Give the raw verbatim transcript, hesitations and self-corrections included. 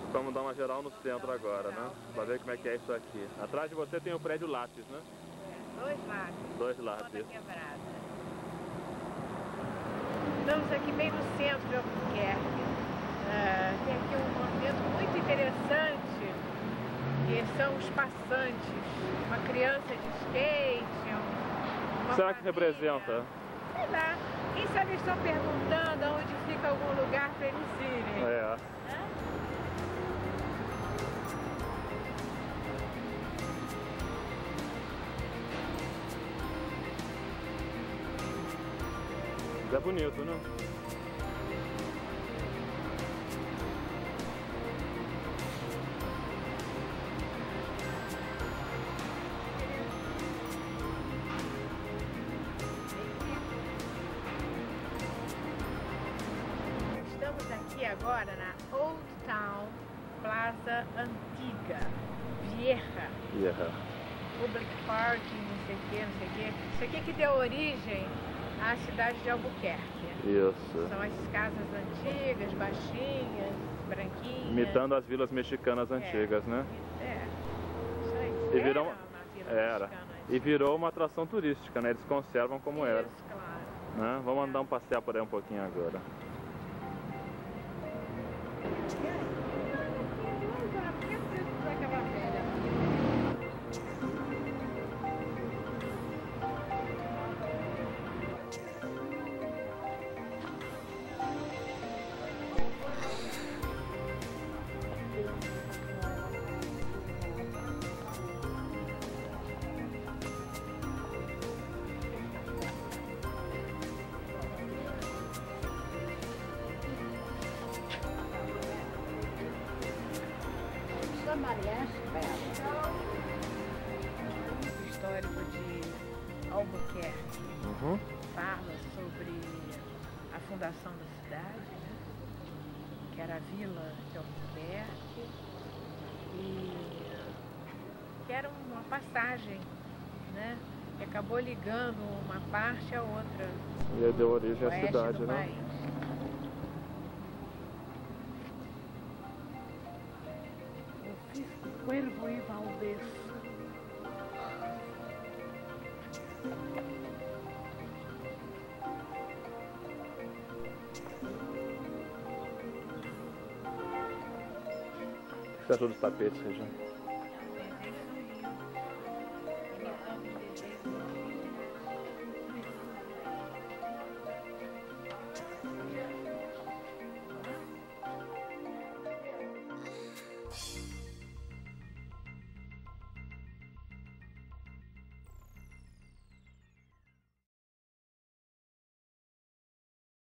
Vamos dar uma geral no centro agora, né? Pra ver como é que é isso aqui. Atrás de você tem o prédio Lápis, né? Dois lápis. Dois Lápis. Quebrada. Estamos aqui bem no centro de Albuquerque. Uh, tem aqui um movimento muito interessante, que são os passantes. Uma criança de skate, uma Será que família. representa? Sei lá. Quem sabe eles estão perguntando onde fica algum lugar para eles irem. É. Né? É bonito, né? Estamos aqui agora na Old Town Plaza Antiga, Vieja. Vieja. Public Parking, não sei o que, não sei o que. Isso aqui que deu origem à cidade de Albuquerque. Isso. São as casas antigas, baixinhas, branquinhas. Imitando as vilas mexicanas é. antigas, né? É. Isso aí. E virou, era uma vila era. mexicana E virou uma atração turística, né? Eles conservam como Isso, era. claro. Né? Vamos andar um passeio por aí um pouquinho agora. O histórico de Albuquerque Uhum. fala sobre a fundação da cidade, né? Que era a vila de Albuquerque e que era uma passagem, né? Que acabou ligando uma parte à outra. E aí deu origem à oeste cidade, do né? país. Cuervo e Valdez. O que você achou dos tapetes, Regina?